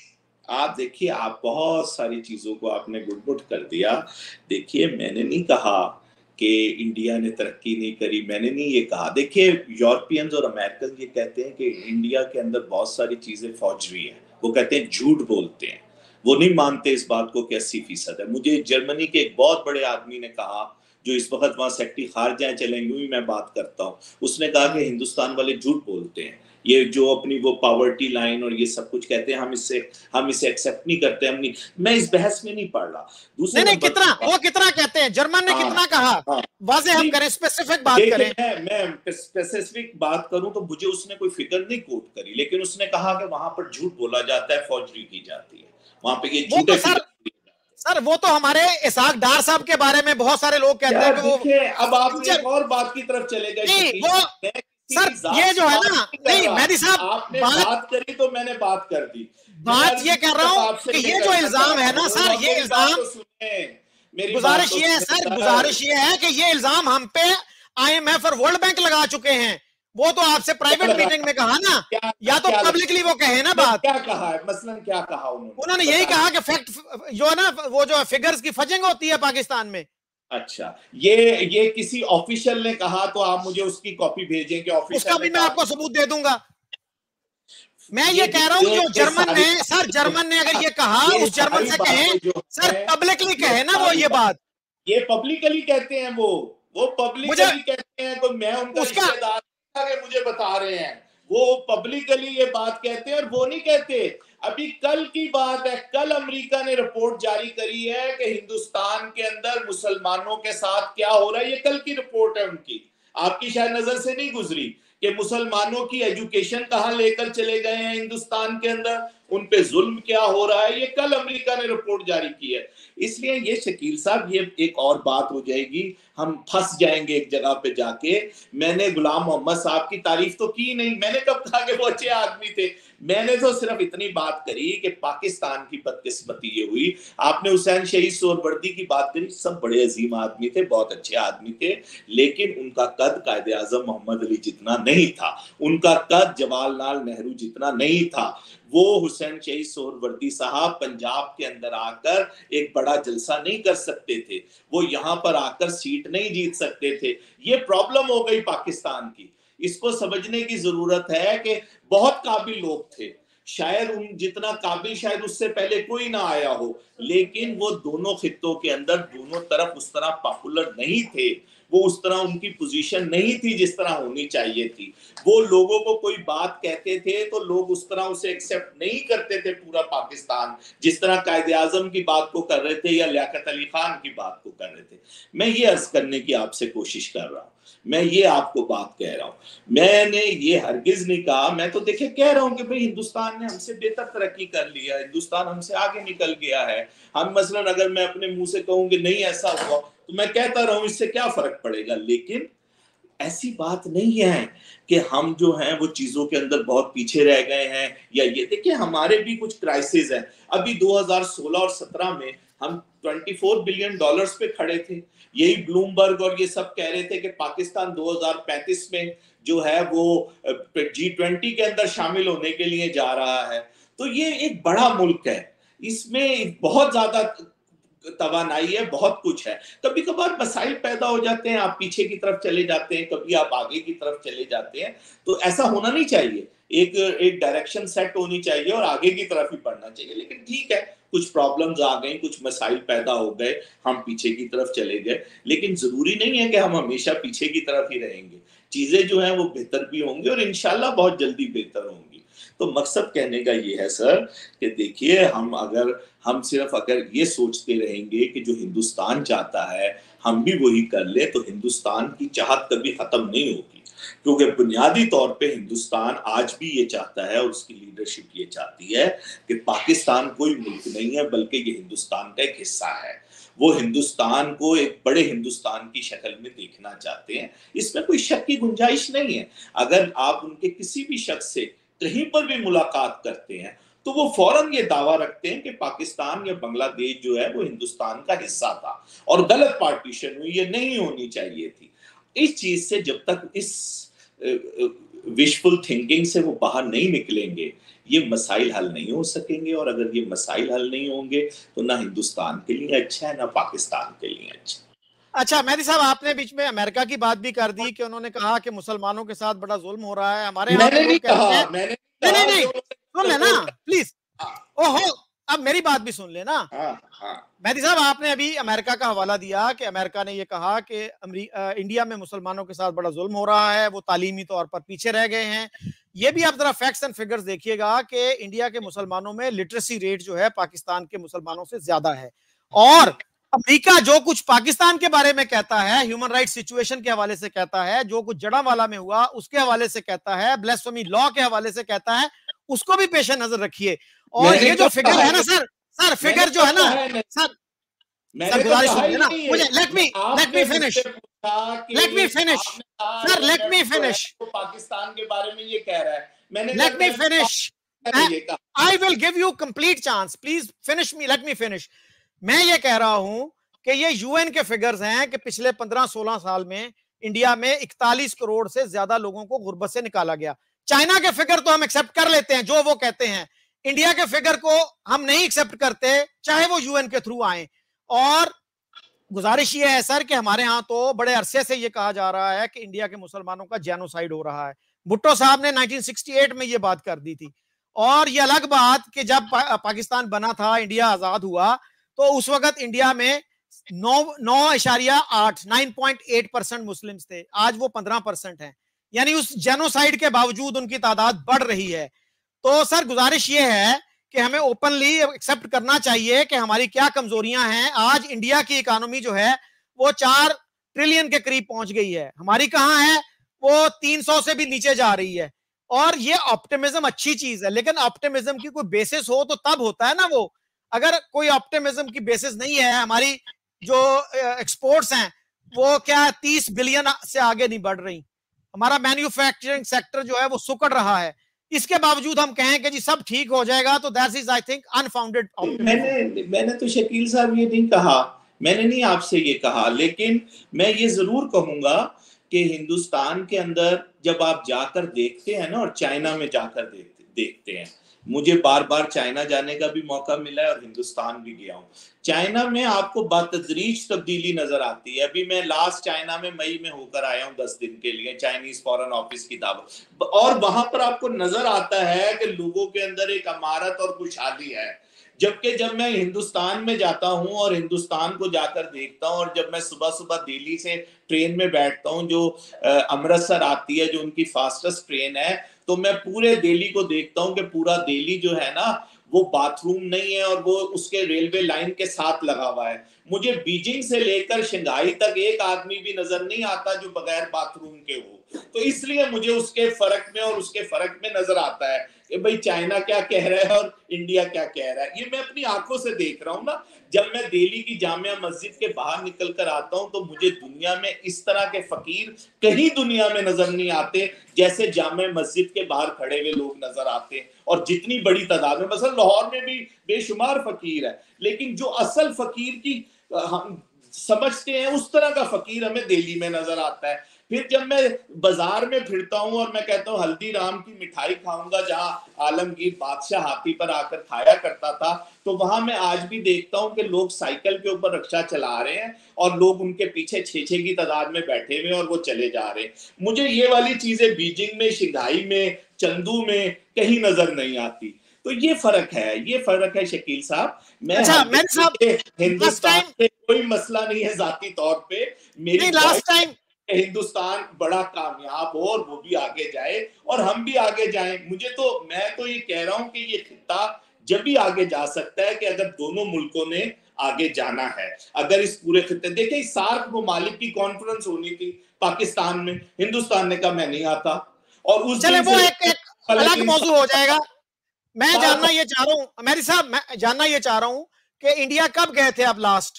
B: آپ دیکھیے, آپ بہت ساری چیزوں کو آپ نے گڈ بٹ کر دیا. دیکھیے میں نے نہیں کہا کہ انڈیا نے ترقی نہیں کری, میں نے نہیں یہ کہا. دیکھیے یورپینز اور امریکن یہ کہتے ہیں کہ انڈیا کے اندر بہت ساری چیزیں فوجری ہیں, وہ کہتے ہیں جھوٹ بولتے ہیں, وہ نہیں مانتے اس بات کو کہ 80% ہے. مجھے جرمنی کے ایک بہت بڑے آدمی نے کہا, جو اس وقت وہاں سیکٹری خارجہ ہیں, چلیں یوں ہی میں بات کرتا ہوں, اس نے کہا کہ ہندوستان والے جھوٹ بولتے ہیں, یہ جو اپنی وہ پاورٹی لائن اور یہ سب کچھ کہتے ہیں, ہم اسے ایکسپٹ نہیں کرتے. میں اس بحث میں نہیں پڑھ رہا.
A: نہیں, کتنا کہتے ہیں, جرمن نے کتنا کہا, واضح ہم کریں, اسپیسیفک بات کریں.
B: میں اسپیسیفک بات کروں تو مجھے اس نے کوئی فکر نہیں کوٹ کری, لیکن اس نے کہا کہ وہاں پر جھوٹ بولا جاتا ہے, فوجری کی جاتی ہے وہاں پہ, یہ جھوٹے
A: سر وہ تو ہمارے اسحاق ڈار صاحب کے بارے میں بہت سارے لوگ کہتے ہیں کہ وہ,
B: اب آپ نے ایک اور بات کی طرف چلے گئے.
A: سر یہ جو ہے نا, نہیں مہدی صاحب,
B: آپ نے بات کری تو میں نے بات کر دی.
A: بات یہ کر رہا ہوں کہ یہ جو الزام ہے نا سر, یہ الزام, گزارش یہ ہے سر, گزارش یہ ہے کہ یہ الزام ہم پہ IMF اور ورلڈ بینک لگا چکے ہیں. وہ تو آپ سے پرائیویٹ میٹنگ میں کہا نا, یا تو پبلکلی وہ کہے نا بات.
B: کیا کہا ہے مثلاً, کیا کہا
A: انہوں نے یہی کہا کہ فیکٹ جو ہے نا, وہ جو فگرز کی فجنگ ہوتی ہے پاکستان میں.
B: اچھا, یہ کسی آفیشل نے کہا تو آپ مجھے اس کی کاپی بھیجیں کہ
A: اس کا بھی میں آپ کو ثبوت دے دوں گا. میں یہ کہہ رہا ہوں جو جرمن نے, سر جرمن نے اگر یہ کہا, اس جرمن سے کہیں سر, پبلکلی کہے نا وہ یہ بات.
B: یہ پبلکلی کہتے ہیں, وہ پبلکلی کہتے ہیں, کوئی میں ان کا رشتہ دار کہ مجھے بتا رہے ہیں, وہ پبلکلی یہ بات کہتے ہیں. اور وہ نہیں کہتے, ابھی کل کی بات ہے, کل امریکہ نے رپورٹ جاری کری ہے کہ ہندوستان کے اندر مسلمانوں کے ساتھ کیا ہو رہا ہے. یہ کل کی رپورٹ ہے ان کی, آپ کی شاید نظر سے نہیں گزری کہ مسلمانوں کی ایجوکیشن کہاں لے کر چلے گئے ہیں ہندوستان کے اندر, ان پہ ظلم کیا ہو رہا ہے. یہ کل امریکہ نے رپورٹ جاری کی ہے. اس لیے یہ شکیل صاحب, یہ ایک اور بات ہو جائے گی, ہم پھنس جائیں گے ایک جگہ پہ جا کے. میں نے غلام محمد صاحب کی تعریف تو کی نہیں, میں نے کب کہا کہ وہ اچھے آدمی تھے, میں نے تو صرف اتنی بات کری کہ پاکستان کی بدقسمتی یہ ہوئی. آپ نے حسین شہید سہروردی کی بات کری, سب بڑے عظیم آدمی تھے, بہت اچھے آدمی تھے, لیکن ان کا قد قائد اعظم محمد علی جتنا نہیں تھا, ان کا قد جواہر لال نہرو جتنا نہیں تھا. وہ حسین شہید سہروردی صاحب پنجاب کے اندر آ کر ایک بڑا جلسہ نہیں کر سکتے تھے, وہ یہاں پر آ کر سیٹ نہیں جیت سکتے تھے. یہ پرابلم ہو گئی پاکستان کی. اس کو سمجھنے کی ضرورت ہے کہ بہت قابل لوگ تھے, شاید ان جتنا قابل شاید اس سے پہلے کوئی نہ آیا ہو, لیکن وہ دونوں خطوں کے اندر دونوں طرف اس طرح پاپولر نہیں تھے. وہ اس طرح ان کی پوزیشن نہیں تھی جس طرح ہونی چاہیے تھی. وہ لوگوں کو کوئی بات کہتے تھے تو لوگ اس طرح اسے ایکسیپٹ نہیں کرتے تھے پورا پاکستان، جس طرح قائد اعظم کی بات کو کر رہے تھے یا لیاقت علی خان کی بات کو کر رہے تھے. میں یہ عرض کرنے کی آپ سے کوشش کر رہا ہوں، میں یہ آپ کو بات کہہ رہا ہوں. میں نے یہ ہرگز نہیں کہا، میں تو دیکھیں کہہ رہا ہوں کہ بھئی ہندوستان نے ہم سے بہتر ترقی کر لیا، ہندوستان ہم سے آگے نکل گیا ہے. ہم مثلا اگر میں اپنے منہ سے کہوں کہ نہیں ایسا ہوا تو میں کہتا رہوں، اس سے کیا فرق پڑے گا. لیکن ایسی بات نہیں ہے کہ ہم جو ہیں وہ چیزوں کے اندر بہت پیچھے رہ گئے ہیں، یا یہ دیکھیں ہمارے بھی کچھ کرائسس ہیں. ابھی 2016 اور 17 میں ہم $24 بلین پہ کھڑے تھے. یہی بلومبرگ اور یہ سب کہہ رہے تھے کہ پاکستان 2035 میں جو ہے وہ G20 کے اندر شامل ہونے کے لیے جا رہا ہے. تو یہ ایک بڑا ملک ہے، اس میں بہت زیادہ توانائی ہے، بہت کچھ ہے. کبھی کبھار مسائل پیدا ہو جاتے ہیں، آپ پیچھے کی طرف چلے جاتے ہیں، کبھی آپ آگے کی طرف چلے جاتے ہیں. تو ایسا ہونا نہیں چاہیے، ایک ڈائریکشن سیٹ ہونی چاہیے اور آگے کی طرف ہی بڑھنا چاہیے. لیکن ٹھیک ہے، کچھ پرابلمز آ گئیں، کچھ مسائل پیدا ہو گئے، ہم پیچھے کی طرف چلے گئے. لیکن ضروری نہیں ہے کہ ہم ہمیشہ پیچھے کی طرف ہی رہیں گے. چیزیں جو ہیں وہ بہتر بھی ہوں گی اور انشاءاللہ بہت جلدی بہتر ہوں گی. تو مقصد کہنے کا یہ ہے سر کہ دیکھیے، ہم صرف اگر یہ سوچتے رہیں گے کہ جو ہندوستان چاہتا ہے ہم بھی وہی کر لیں تو ہندوستان کی چاہت کبھی ختم نہیں ہوگی. کیونکہ بنیادی طور پہ ہندوستان آج بھی یہ چاہتا ہے اور اس کی لیڈرشپ یہ چاہتی ہے کہ پاکستان کوئی ملک نہیں ہے بلکہ یہ ہندوستان کا ایک حصہ ہے. وہ ہندوستان کو ایک بڑے ہندوستان کی شکل میں دیکھنا چاہتے ہیں. اس میں کوئی شک کی گنجائش نہیں ہے. اگر آپ ان کے کسی بھی شخص سے کہیں پر بھی ملاقات کرتے ہیں تو وہ فوراً یہ دعویٰ رکھتے ہیں کہ پاکستان یا بنگلہ دیش جو ہے وہ ہندوستان کا حصہ تھا اور غلط پارٹیشن ہوئی، یہ نہیں ہونی چاہیے تھی. اس چیز سے جب تک اس وشفل تھنکنگ سے وہ باہر نہیں نکلیں گے یہ مسائل حل نہیں ہو سکیں گے. اور اگر یہ مسائل حل نہیں ہوں گے تو نہ ہندوستان کے لیے اچھا ہے نہ پاکستان کے لیے اچھا.
A: اچھا مہدی صاحب، آپ نے بیچ میں امریکہ کی بات بھی کر دی کہ انہوں نے کہا کہ مسلمانوں کے ساتھ بڑا ظلم ہو رہا ہے. ہمارے یہاں لوگ کہتے ہیں نہیں سن لینا پلیز. اوہو، اب میری بات بھی سن لینا. مہدی صاحب، آپ نے ابھی امریکہ کا حوالہ دیا کہ امریکہ نے یہ کہا کہ انڈیا میں مسلمانوں کے ساتھ بڑا ظلم ہو رہا ہے، وہ تعلیمی طور پر پیچھے رہ گئے ہیں. یہ بھی آپ ذرا فیکٹس اینڈ فگرز دیکھیے گا کہ انڈیا کے مسلمانوں میں لٹریسی ریٹ جو ہے پاکستان کے مسلمانوں سے زیادہ ہے. اور امریکہ جو کچھ پاکستان کے بارے میں کہتا ہے، ہیومن رائٹ سچویشن کے حوالے سے کہتا ہے، جو کچھ جڑاوالا میں ہوا اس کے حوالے سے کہتا ہے، بلیسفیمی لا کے حوالے سے کہتا ہے، اس کو بھی پیش نظر رکھیے. اور یہ جو فگر ہے نا سر فگر جو ہے نا سر گزارش سنیے نا مجھے، لیٹ می فنش
B: پاکستان کے بارے میں یہ کہہ رہا ہے.
A: Let me finish I will give you complete chance. Please finish me. Let me finish. میں یہ کہہ رہا ہوں کہ یہ یو این کے فگرز ہیں کہ پچھلے 15-16 سال میں انڈیا میں 41 کروڑ سے زیادہ لوگوں کو غربت سے نکالا گیا. چائنا کے فگر تو ہم ایکسپٹ کر لیتے ہیں جو وہ کہتے ہیں، انڈیا کے فگر کو ہم نہیں ایکسپٹ کرتے چاہے وہ یو این کے تھرو آئیں. اور گزارش یہ ہے سر کہ ہمارے ہاں تو بڑے عرصے سے یہ کہا جا رہا ہے کہ انڈیا کے مسلمانوں کا جینوسائیڈ ہو رہا ہے. بھٹو صاحب نے 1968 میں یہ بات کر دی تھی. اور یہ الگ بات کہ جب پاکستان بنا تھا، انڈیا آزاد ہوا، تو اس وقت انڈیا میں 9.8% مسلمز تھے، آج وہ 15% ہیں. یعنی اس جینوسائیڈ کے باوجود ان کی تعداد بڑھ رہی ہے. تو سر گزارش یہ ہے کہ ہمیں اوپنلی ایکسپٹ کرنا چاہیے کہ ہماری کیا کمزوریاں ہیں. آج انڈیا کی اکانومی جو ہے وہ 4 ٹریلین کے قریب پہنچ گئی ہے، ہماری کہاں ہے؟ وہ 300 سے بھی نیچے جا رہی ہے. اور یہ آپٹیمزم اچھی چیز ہے، لیکن آپٹیمزم کی کوئی بیسس ہو تو تب ہوتا ہے نا. وہ اگر کوئی آپٹیمزم کی بیسس نہیں ہے، ہماری جو ایکسپورٹس ہیں وہ کیا 30 بلین سے آگے نہیں بڑھ رہی، ہمارا مینوفیکچرنگ سیکٹر جو ہے وہ سکڑ رہا ہے. اس کے باوجود ہم کہیں کہ جی سب ٹھیک ہو جائے گا، تو that is I think unfounded.
B: میں نے تو شکیل صاحب یہ نہیں کہا، میں نے نہیں آپ سے یہ کہا، لیکن میں یہ ضرور کہوں گا کہ ہندوستان کے اندر جب آپ جا کر دیکھتے ہیں نا، اور چائنا میں جا کر دیکھتے ہیں، مجھے بار بار چائنا جانے کا بھی موقع ملا ہے اور ہندوستان بھی گیا ہوں. چائنا میں آپ کو بتدریج تبدیلی نظر آتی ہے. ابھی میں لاسٹ چائنا میں مئی میں ہو کر آیا ہوں 10 دن کے لیے، چائنیز فورن آفس کی دعوت، اور وہاں پر آپ کو نظر آتا ہے کہ لوگوں کے اندر ایک امارت اور خوشحالی ہے. جبکہ جب میں ہندوستان میں جاتا ہوں اور ہندوستان کو جا کر دیکھتا ہوں، اور جب میں صبح صبح دہلی سے ٹرین میں بیٹھتا ہوں جو امرتسر آتی ہے، جو ان کی فاسٹسٹ ٹرین ہے، تو میں پورے دہلی کو دیکھتا ہوں کہ پورا دہلی جو ہے نا وہ باتھ روم نہیں ہے، اور وہ اس کے ریلوے لائن کے ساتھ لگا ہوا ہے۔ مجھے بیجنگ سے لے کر شنگھائی تک ایک آدمی بھی نظر نہیں آتا جو بغیر باتھ روم کے ہو۔ تو اس لیے مجھے اس کے فرق میں اور اس کے فرق میں نظر آتا ہے کہ بھئی چائنا کیا کہہ رہا ہے اور انڈیا کیا کہہ رہا ہے۔ یہ میں اپنی آنکھوں سے دیکھ رہا ہوں نا۔ جب میں دہلی کی جامعہ مسجد کے باہر نکل کر آتا ہوں تو مجھے دنیا میں اس طرح کے فقیر کہیں دنیا میں نظر نہیں آتے جیسے جامعہ مسجد کے باہر کھڑے ہوئے لوگ نظر آتے ہیں، اور جتنی بڑی تعداد میں، مثلا لاہور میں بھی بے شمار فقیر ہے، لیکن جو اصل فقیر کی ہم سمجھتے ہیں اس طرح کا فقیر ہمیں دہلی میں نظر آتا ہے۔ پھر جب میں بازار میں پھرتا ہوں اور میں کہتا ہوں ہلدی رام کی مٹھائی کھاؤں گا جہاں عالمگیر بادشاہ ہاتھی پر آ کر کھایا کرتا تھا، تو وہاں میں آج بھی دیکھتا ہوں کہ لوگ سائیکل کے اوپر رکشہ چلا رہے ہیں اور لوگ ان کے پیچھے 6 کی تعداد میں بیٹھے ہوئے اور وہ چلے جا رہے ہیں۔ مجھے یہ والی چیزیں بیجنگ میں، شنگھائی میں، چندو میں کہیں نظر نہیں آتی۔ تو یہ فرق ہے شکیل صاحب۔ میں ہندوستان سے کوئی مسئلہ نہیں ہے ذاتی طور پہ، میری ہندوستان بڑا کامیاب ہو اور وہ بھی آگے جائے اور ہم بھی آگے جائیں۔ میں تو یہ کہہ رہا ہوں کہ یہ خطہ جب بھی آگے جا سکتا ہے کہ اگر دونوں ملکوں نے آگے جانا ہے۔ اگر اس پورے خطے، دیکھیں سارک ممالک کی کانفرنس ہونی تھی پاکستان میں، ہندوستان نے کہا میں نہیں آتا، اور اس
A: چلے وہ ایک الگ موضوع ہو جائے گا۔ میں جاننا یہ چاہ رہا ہوں میری صاحب، میں جاننا یہ چاہ رہا ہوں کہ انڈیا کب گئے تھے آپ لاسٹ؟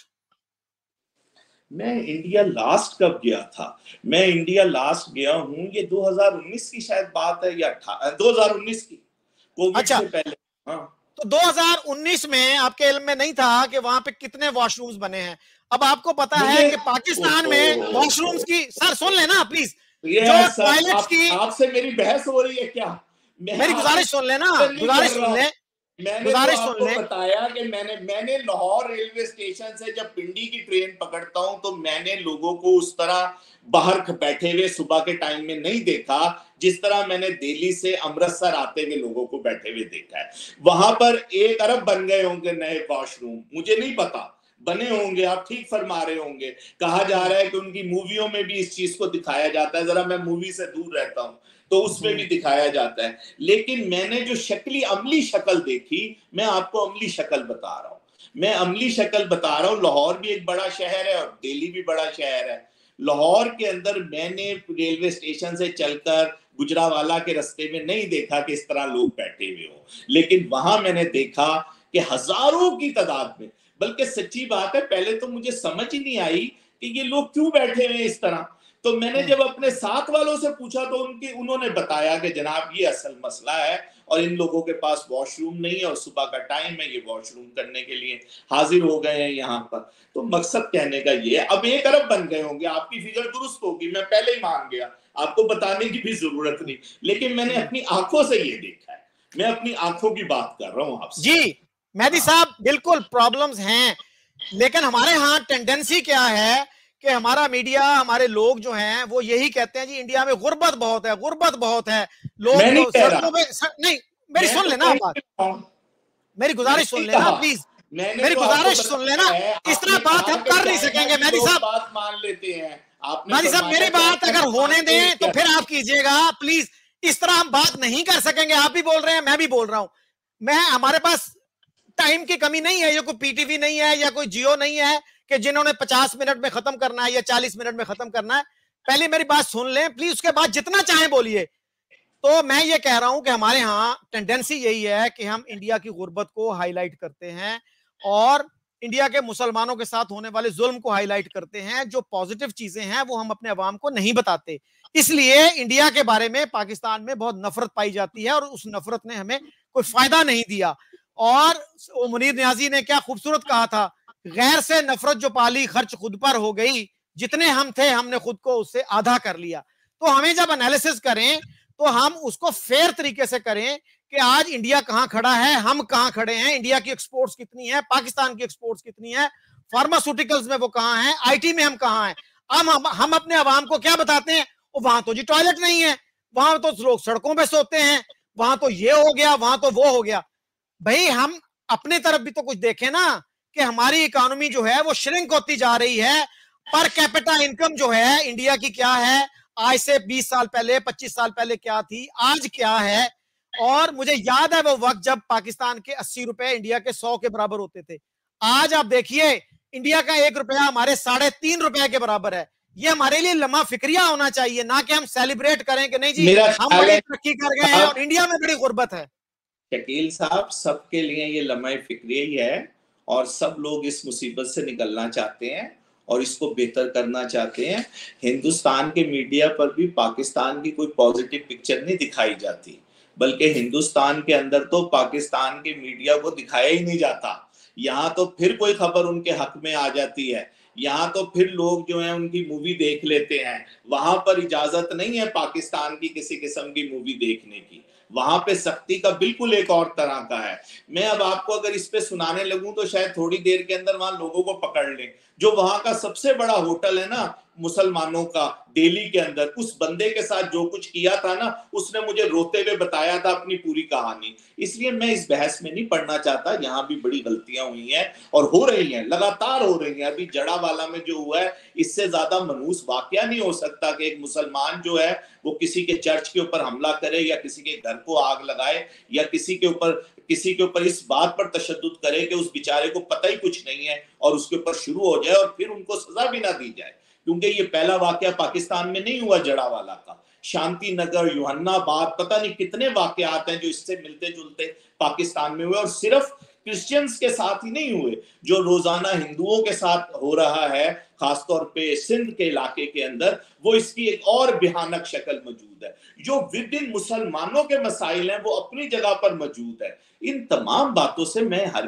B: میں انڈیا لاسٹ کب گیا تھا؟ میں انڈیا لاسٹ گیا ہوں، یہ 2019 کی شاید بات ہے، یا 2019 کی، کووڈ سے پہلے۔ ہاں
A: تو 2019 میں آپ کے علم میں نہیں تھا کہ وہاں پہ کتنے واش رومز بنے ہیں؟ اب آپ کو پتا ہے کہ پاکستان میں واش رومز کی، سر سن لیں نا پلیز، جو ٹوائلٹس کی،
B: آپ سے میری بحث ہو رہی ہے کیا؟
A: میری گزارش سن لیں نا، گزارش سن لیں۔
B: میں نے آپ کو بتایا کہ میں نے لاہور ریلوے اسٹیشن سے جب پنڈی کی ٹرین پکڑتا ہوں تو میں نے لوگوں کو اس طرح باہر بیٹھے ہوئے صبح کے ٹائم میں نہیں دیکھا جس طرح میں نے دہلی سے امرتسر آتے ہوئے لوگوں کو بیٹھے ہوئے دیکھا ہے۔ وہاں پر 1 ارب بن گئے ہوں گے نئے واش روم، مجھے نہیں پتا، بنے ہوں گے، آپ ٹھیک فرما رہے ہوں گے۔ کہا جا رہا ہے کہ ان کی موویوں میں بھی اس چیز کو دکھایا جاتا ہے، ذرا میں مووی سے دور رہتا ہوں تو اس میں بھی دکھایا جاتا ہے، لیکن میں نے جو عملی شکل دیکھی، میں آپ کو عملی شکل بتا رہا ہوں۔ لاہور بھی ایک بڑا شہر ہے اور دہلی بھی بڑا شہر ہے۔ لاہور کے اندر میں نے ریلوے اسٹیشن سے چل کر گجرانوالہ کے رستے میں نہیں دیکھا کہ اس طرح لوگ بیٹھے ہوئے ہوں، لیکن وہاں میں نے دیکھا کہ ہزاروں کی تعداد میں، بلکہ سچی بات ہے پہلے تو مجھے سمجھ ہی نہیں آئی کہ یہ لوگ کیوں بیٹھے ہوئے اس طرح۔ تو میں نے جب اپنے ساتھ والوں سے پوچھا تو انہوں نے بتایا کہ جناب یہ اصل مسئلہ ہے اور ان لوگوں کے پاس واش روم نہیں ہے اور صبح کا ٹائم ہے، یہ واش روم کرنے کے لیے حاضر ہو گئے ہیں یہاں پر۔ تو مقصد کہنے کا یہ ہے، اب 1 ارب بن گئے ہوں گے، آپ کی فگر درست ہوگی، میں پہلے ہی مان گیا، آپ کو بتانے کی بھی ضرورت نہیں، لیکن میں نے اپنی آنکھوں سے یہ دیکھا ہے، میں اپنی آنکھوں کی بات کر رہا ہوں آپ سے۔
A: جی مہدی صاحب بالکل پرابلمز ہیں، لیکن ہمارے ہاں ٹینڈنسی کیا ہے کہ ہمارا میڈیا، ہمارے لوگ جو ہیں وہ یہی کہتے ہیں جی انڈیا میں غربت بہت ہے، لوگ سڑکوں پہ نہیں، میری سن لینا بات، میری گزارش سن لینا پلیز، میری گزارش سن لینا، اس طرح بات ہم کر نہیں سکیں گے مہدی صاحب،
B: بات مان لیتے ہیں
A: مہدی صاحب میری بات اگر ہونے دیں تو پھر آپ کیجئے گا پلیز، اس طرح ہم بات نہیں کر سکیں گے، آپ بھی بول رہے ہیں میں بھی بول رہا ہوں، ہمارے پاس ٹائم کی کمی نہیں ہے، یہ کوئی پی ٹی وی نہیں ہے یا کوئی جیو نہیں ہے کہ جنہوں نے 50 منٹ میں ختم کرنا ہے یا 40 منٹ میں ختم کرنا ہے۔ پہلے میری بات سن لیں پلیز، اس کے بعد جتنا چاہیں بولیے۔ تو میں یہ کہہ رہا ہوں کہ ہمارے ہاں ٹینڈنسی یہی ہے کہ ہم انڈیا کی غربت کو ہائی لائٹ کرتے ہیں اور انڈیا کے مسلمانوں کے ساتھ ہونے والے ظلم کو ہائی لائٹ کرتے ہیں، جو پازیٹیو چیزیں ہیں وہ ہم اپنے عوام کو نہیں بتاتے، اس لیے انڈیا کے بارے میں پاکستان میں بہت نفرت پائی جاتی ہے اور اس نفرت نے ہمیں کوئی فائدہ نہیں دیا۔ اور منیر نیازی نے کیا خوبصورت کہا تھا، غیر سے نفرت جو پالی خرچ خود پر ہو گئی، جتنے ہم تھے ہم نے خود کو اس سے آدھا کر لیا۔ تو ہمیں جب انالیسس کریں تو ہم اس کو فیئر طریقے سے کریں کہ آج انڈیا کہاں کھڑا ہے، ہم کہاں کھڑے ہیں، انڈیا کی ایکسپورٹس کتنی ہے، پاکستان کی ایکسپورٹس کتنی ہے، فارماسوٹیکلز میں وہ کہاں ہیں، آئی ٹی میں ہم کہاں ہیں۔ ہم اپنے عوام کو کیا بتاتے ہیں، وہاں تو جی ٹوائلٹ نہیں ہے، وہاں تو لوگ سڑکوں پہ سوتے ہیں، وہاں تو یہ ہو گیا، وہاں تو وہ ہو گیا۔ بھئی ہم अपने तरफ भी तो कुछ देखें ना कि हमारी इकोनॉमी जो है वो श्रिंक होती जा रही है। पर कैपिटा इनकम जो है इंडिया की क्या है, आज से 20 साल पहले 25 साल पहले क्या थी, आज क्या है। और मुझे याद है वो वक्त जब पाकिस्तान के 80 रुपए इंडिया के 100 के बराबर होते थे। आज आप देखिए इंडिया का 1 रुपया हमारे 3.5 रुपए के बराबर है। ये हमारे लिए लम्हा फिक्रिया होना चाहिए, ना कि हम सेलिब्रेट करें कि नहीं जी हम बड़ी तरक्की कर गए हैं और इंडिया में बड़ी गुर्बत है।
B: शकील साहब, सबके लिए ये लम्हा फिक्रिया ही है और सब लोग इस मुसीबत से निकलना चाहते हैं और इसको बेहतर करना चाहते हैं। हिंदुस्तान के मीडिया पर भी पाकिस्तान की कोई पॉजिटिव पिक्चर नहीं दिखाई जाती, बल्कि हिंदुस्तान के अंदर तो पाकिस्तान के मीडिया को दिखाया ही नहीं जाता। यहाँ तो फिर कोई खबर उनके हक में आ जाती है, यहाँ तो फिर लोग जो है उनकी मूवी देख लेते हैं। वहां पर इजाजत नहीं है पाकिस्तान की किसी किस्म की मूवी देखने की, वहां पे सख्ती का बिल्कुल एक और तरह का है। मैं अब आपको अगर इस पे सुनाने लगूं तो शायद थोड़ी देर के अंदर वहां लोगों को पकड़ लें। जो वहां का सबसे बड़ा होटल है ना मुसलमानों का दिल्ली के अंदर, उस बंदे के साथ जो कुछ किया था ना, उसने मुझे रोते हुए बताया था अपनी पूरी कहानी। इसलिए मैं इस बहस में नहीं पढ़ना चाहता। यहाँ भी बड़ी गलतियां हुई हैं और हो रही हैं, लगातार हो रही हैं। अभी जड़ावाला में जो हुआ है, इससे ज्यादा मनहूस वाकया नहीं हो सकता कि एक मुसलमान जो है वो किसी के चर्च के ऊपर हमला करे या किसी के घर को आग लगाए या किसी के ऊपर इस बात पर तशद्दुद करे कि उस बेचारे को पता ही कुछ नहीं है और उसके ऊपर शुरू हो जाए और फिर उनको सजा भी ना दी जाए। क्योंकि ये पहला वाकया पाकिस्तान में नहीं हुआ जड़ावाला का, शांति नगर, यूहन्नाबाद, पता नहीं कितने वाकयात हैं जो इससे मिलते जुलते पाकिस्तान में हुए। और सिर्फ क्रिश्चियंस के साथ ही नहीं हुए, जो रोजाना हिंदुओं के साथ हो रहा है खासतौर पे सिंध के इलाके के अंदर, वो इसकी एक और भयानक शक्ल मौजूद है। जो विभिन्न मुसलमानों के मसाइल हैं वो अपनी जगह पर मौजूद है। इन तमाम बातों से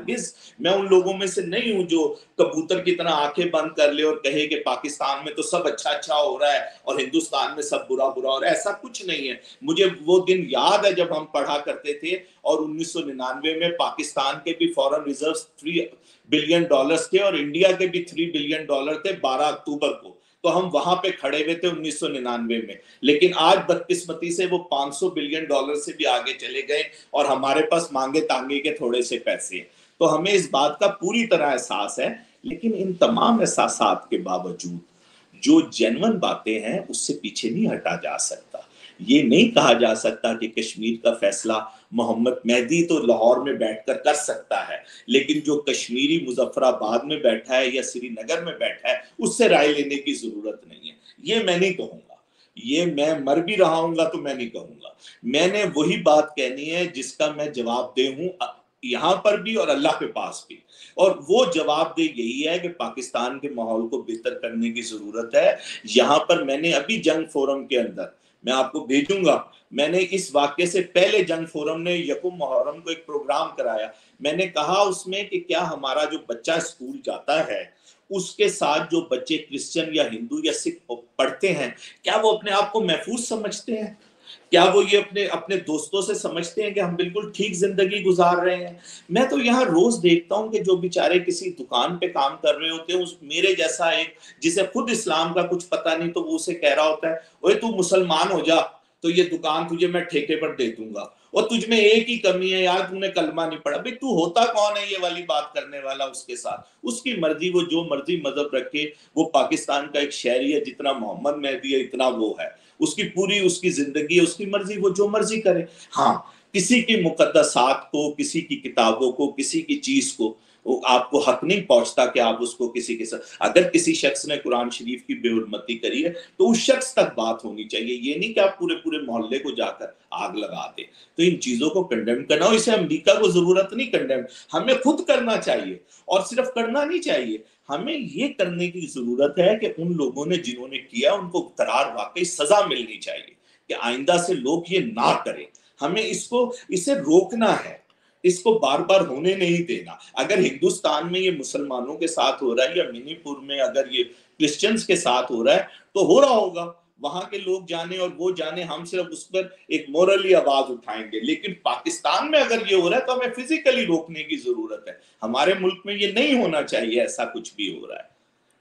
B: मैं उन लोगों में से नहीं हूं जो कबूतर की तरह आंखें बंद कर ले और कहे कि पाकिस्तान में तो सब अच्छा अच्छा हो रहा है और हिंदुस्तान में सब बुरा बुरा हो रहा है। ऐसा कुछ नहीं है। मुझे वो दिन याद है जब हम पढ़ा करते थे और 1999 में पाकिस्तान के भी फॉरेन रिजर्व्स $3 बिलियन थे और इंडिया के भी $3 बिलियन थे 12 अक्टूबर को। तो हम वहां पे खड़े हुए थे 1999 में। लेकिन आज बदकिस्मती से वो $500 बिलियन से भी आगे चले गए और हमारे पास मांगे तांगे के थोड़े से पैसे। तो हमें इस बात का पूरी तरह एहसास है। लेकिन इन तमाम एहसासात के बावजूद जो जेन्युइन बातें हैं उससे पीछे नहीं हटा जा सकता। ये नहीं कहा जा सकता कि कश्मीर का फैसला मोहम्मद मेहदी तो लाहौर में बैठकर कर सकता है, लेकिन जो कश्मीरी मुजफ्फराबाद में बैठा है या श्रीनगर में बैठा है उससे राय लेने की जरूरत नहीं है। ये मैं नहीं कहूंगा, ये मैं मर भी रहा हूंगा तो मैं नहीं कहूंगा। मैंने वही बात कहनी है जिसका मैं जवाबदेह हूं यहां पर भी और अल्लाह के पास भी। और वो जवाबदेह यही है कि पाकिस्तान के माहौल को बेहतर करने की जरूरत है। यहां पर मैंने अभी जंग फोरम के अंदर, मैं आपको भेजूंगा, मैंने इस वाक्य से पहले जंग फोरम ने यकुम मुहर्रम को एक प्रोग्राम कराया। मैंने कहा उसमें कि क्या हमारा जो बच्चा स्कूल जाता है उसके साथ जो बच्चे क्रिश्चियन या हिंदू या सिख पढ़ते हैं, क्या वो अपने आप को महफूज समझते हैं? क्या वो ये अपने दोस्तों से समझते हैं कि हम बिल्कुल ठीक जिंदगी गुजार रहे हैं? मैं तो यहाँ रोज देखता हूँ कि जो बेचारे किसी दुकान पे काम कर रहे होते हैं, उस मेरे जैसा एक जिसे खुद इस्लाम का कुछ पता नहीं, तो वो उसे कह रहा होता है, ओए तू मुसलमान हो जा तो ये दुकान तुझे मैं ठेके पर दे दूंगा, और तुझ में एक ही कमी है यार, तूने कलमा नहीं पढ़ा। भाई तू होता कौन है ये वाली बात करने वाला? उसके साथ उसकी मर्जी, वो जो मर्जी मजहब रखे। वो पाकिस्तान का एक शहरी है, जितना मोहम्मद मेहदी है इतना वो है। उसकी पूरी उसकी जिंदगी है, उसकी मर्जी, वो जो मर्जी करे। हाँ, किसी की मुकद्दसात को, किसी की किताबों को, किसी की चीज को आपको हक नहीं पहुंचता कि आप उसको किसी के साथ, अगर किसी शख्स ने कुरान शरीफ की बेहुरमती करी है तो उस शख्स तक बात होनी चाहिए। ये नहीं कि आप पूरे पूरे मोहल्ले को जाकर आग लगा दे। तो इन चीजों को कंडेम करना, और इसे अमेरिका को जरूरत नहीं कंडेम, हमें खुद करना चाहिए। और सिर्फ करना नहीं चाहिए, हमें ये करने की जरूरत है कि उन लोगों ने जिन्होंने किया उनको करार वाकई सजा मिलनी चाहिए कि आइंदा से लोग ये ना करें। हमें इसे रोकना है, इसको बार बार होने नहीं देना। अगर हिंदुस्तान में ये मुसलमानों के साथ हो रहा है या मणिपुर में अगर ये क्रिश्चियंस के साथ हो रहा है तो हो रहा होगा, वहां के लोग जाने और वो जाने, हम सिर्फ उस पर एक मोरली आवाज उठाएंगे। लेकिन पाकिस्तान में अगर ये हो रहा है तो हमें फिजिकली रोकने की जरूरत है। हमारे मुल्क में ये नहीं होना चाहिए ऐसा कुछ भी हो रहा है।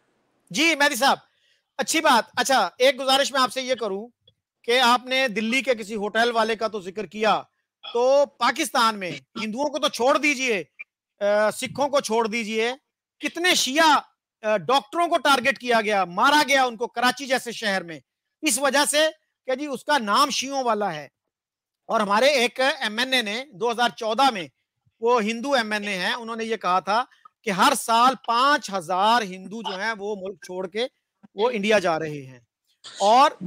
A: जी मेहदी साहब, अच्छी बात। अच्छा, एक गुजारिश मैं आपसे ये करूं कि आपने दिल्ली के किसी होटल वाले का तो जिक्र किया, तो पाकिस्तान में हिंदुओं को तो छोड़ दीजिए, सिखों को छोड़ दीजिए, कितने शिया डॉक्टरों को टारगेट किया गया, मारा गया उनको कराची जैसे शहर में, इस वजह से कि जी उसका नाम शियों वाला है। और हमारे एक एमएनए ने 2014 में, वो हिंदू एमएनए हैं, उन्होंने ये कहा था कि हर साल 5000 हिंदू जो हैं वो मुल्क छोड़ के वो इंडिया जा रहे हैं। और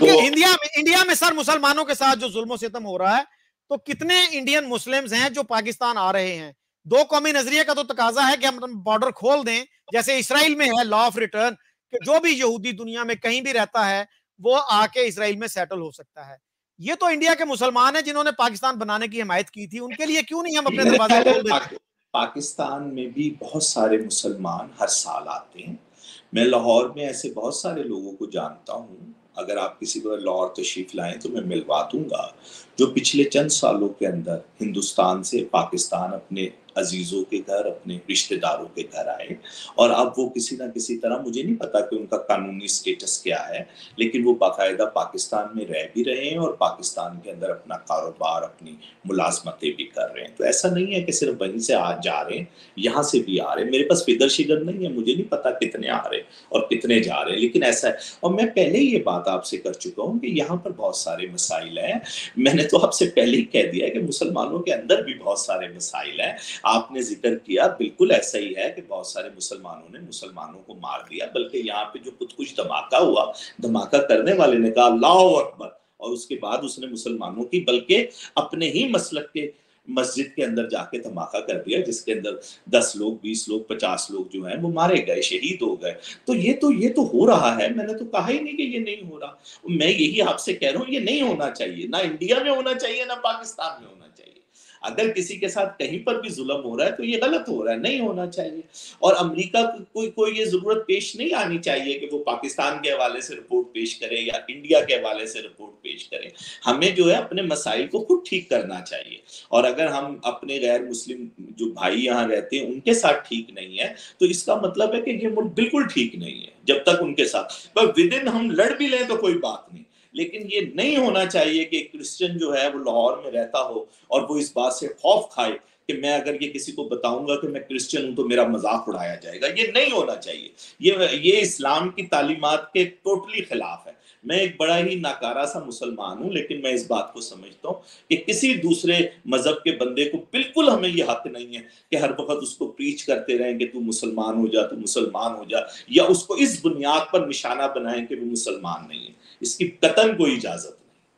A: इंडिया में सर मुसलमानों के साथ जो जुल्म सितम हो रहा है, तो कितने इंडियन मुस्लिम्स हैं जो पाकिस्तान आ रहे हैं। दो कौमी नजरिए का तो तकाजा है कि हम बॉर्डर खोल दें, जैसे इसराइल में है लॉ ऑफ रिटर्न, कि जो भी यहूदी दुनिया में कहीं भी रहता है वो आके इसराइल में सेटल हो सकता है। ये तो इंडिया के मुसलमान हैं जिन्होंने पाकिस्तान बनाने की हिमायत की थी, उनके लिए क्यों नहीं हम अपने दरवाजे खोल देते?
B: पाकिस्तान में भी बहुत सारे मुसलमान हर साल आते हैं। मैं लाहौर में ऐसे बहुत सारे लोगों को जानता हूँ, अगर आप किसी को लाहौर तशरीफ लाएं तो मैं मिलवा दूंगा, जो पिछले चंद सालों के अंदर हिंदुस्तान से पाकिस्तान अपने अजीजों के घर, अपने रिश्तेदारों के घर आए, और अब वो किसी ना किसी तरह, मुझे नहीं पता कि उनका कानूनी स्टेटस क्या है, लेकिन वो बाकायदा पाकिस्तान में रह भी रहे हैं और पाकिस्तान के अंदर अपना कारोबार, अपनी मुलाजमतें भी कर रहे हैं। तो ऐसा नहीं है कि सिर्फ वहीं से आज जा रहे हैं, यहाँ से भी आ रहे हैं। मेरे पास फिगर शिगर नहीं है, मुझे नहीं पता कितने आ रहे हैं और कितने जा रहे हैं, लेकिन ऐसा है। और मैं पहले ये बात आपसे कर चुका हूँ कि यहाँ पर बहुत सारे मसाइल हैं। मैंने तो आपसे पहले ही कह दिया कि मुसलमानों के अंदर भी बहुत सारे मसाइल हैं। आपने जिक्र किया, बिल्कुल ऐसा ही है कि बहुत सारे मुसलमानों ने मुसलमानों को मार दिया, बल्कि यहाँ पे जो कुछ धमाका हुआ, धमाका करने वाले ने कहा अल्लाहु अकबर, और उसके बाद उसने मुसलमानों की, बल्कि अपने ही मसलक के मस्जिद के अंदर जाके धमाका कर दिया, जिसके अंदर 10 लोग, 20 लोग, 50 लोग जो हैं वो मारे गए, शहीद हो गए। तो ये तो हो रहा है। मैंने तो कहा ही नहीं कि ये नहीं हो रहा। मैं यही आपसे कह रहा हूँ, ये नहीं होना चाहिए, ना इंडिया में होना चाहिए, ना पाकिस्तान में होना चाहिए। अगर किसी के साथ कहीं पर भी जुल्म हो रहा है तो ये गलत हो रहा है, नहीं होना चाहिए। और अमेरिका को कोई ये जरूरत पेश नहीं आनी चाहिए कि वो पाकिस्तान के हवाले से रिपोर्ट पेश करे या इंडिया के हवाले से रिपोर्ट पेश करे। हमें जो है अपने मसाइल को खुद ठीक करना चाहिए। और अगर हम अपने गैर मुस्लिम जो भाई यहाँ रहते हैं उनके साथ ठीक नहीं है, तो इसका मतलब है कि ये मुल्क बिल्कुल ठीक नहीं है। जब तक उनके साथ पर विद इन हम लड़ भी लें तो कोई बात नहीं, लेकिन ये नहीं होना चाहिए कि क्रिश्चियन जो है वो लाहौर में रहता हो और वो इस बात से खौफ खाए कि मैं अगर ये किसी को बताऊंगा कि मैं क्रिश्चियन हूं तो मेरा मजाक उड़ाया जाएगा। ये नहीं होना चाहिए। ये इस्लाम की तालीमात के टोटली खिलाफ है। मैं एक बड़ा ही नाकारा सा मुसलमान हूं, लेकिन मैं इस बात को समझता हूं कि किसी दूसरे मजहब के बंदे को बिल्कुल हमें ये हक नहीं है कि हर वक्त उसको प्रीच करते रहें कि तू मुसलमान हो जा, तू मुसलमान हो जा, या उसको इस बुनियाद पर निशाना बनाएं कि वो मुसलमान नहीं है। इसकी कतन कोई इजाजत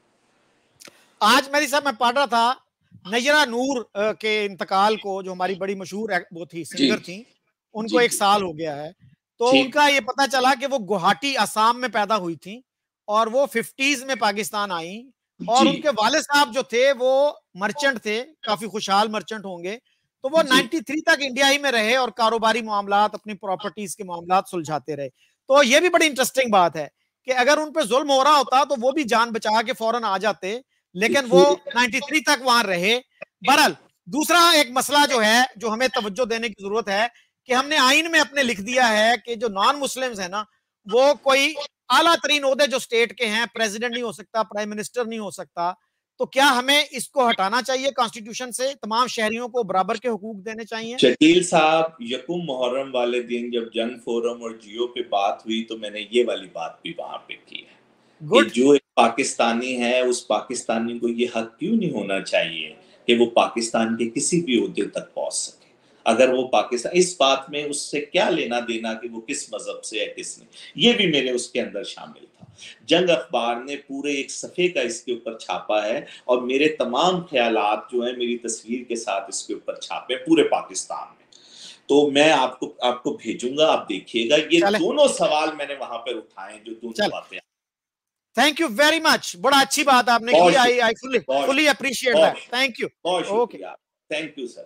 B: नहीं।
A: आज मेरी साहब मैं पढ़ रहा था नजरा नूर के इंतकाल को, जो हमारी बड़ी मशहूर वो थी, सिंगर थी, उनको 1 साल हो गया है। तो उनका ये पता चला कि वो गुवाहाटी असम में पैदा हुई थी और वो 50s में पाकिस्तान आई, और उनके वाले साहब जो थे वो मर्चेंट थे, काफी खुशहाल मर्चेंट होंगे। तो वो 93 तक इंडिया ही में रहे और कारोबारी मामलात, अपनी प्रॉपर्टीज के मामलात सुलझाते रहे। तो ये भी बड़ी इंटरेस्टिंग बात है कि अगर उन पे जुल्म हो रहा होता तो वो भी जान बचा के फौरन आ जाते, लेकिन वो 93 तक वहां रहे। बहरहाल दूसरा एक मसला जो है, जो हमें तवज्जो देने की जरूरत है, कि हमने आइन में अपने लिख दिया है कि जो नॉन मुस्लिम्स है ना, वो कोई आला तरीन ओहदे जो स्टेट के हैं, प्रेसिडेंट नहीं हो सकता, प्राइम मिनिस्टर नहीं हो सकता। तो क्या हमें इसको हटाना चाहिए कॉन्स्टिट्यूशन से? तमाम शहरियों को बराबर के हुकूक देने चाहिए?
B: शकील साहब, यकुम मुहर्रम वाले दिन जब जंग फोरम और जियो पे बात हुई तो मैंने ये वाली बात भी वहां पे की है कि जो एक पाकिस्तानी है उस पाकिस्तानी को ये हक क्यों नहीं होना चाहिए कि वो पाकिस्तान के किसी भी ओहदे तक पहुंच सके। अगर वो पाकिस्तान, इस बात में उससे क्या लेना देना कि वो किस मजहब से है, किस ने, ये भी मेरे उसके अंदर शामिल था। जंग अखबार ने पूरे एक सफ़े का इसके ऊपर छापा है और मेरे तमाम ख्यालात जो है मेरी तस्वीर के साथ इसके ऊपर छापे पूरे पाकिस्तान में। तो मैं आपको भेजूंगा, आप देखिएगा। ये दोनों सवाल मैंने वहां पर उठाए, जो दोनों बातें।
A: थैंक यू वेरी मच, बड़ा अच्छी बात आपने की। I fully appreciate that. Thank you.
B: Okay, thank you sir.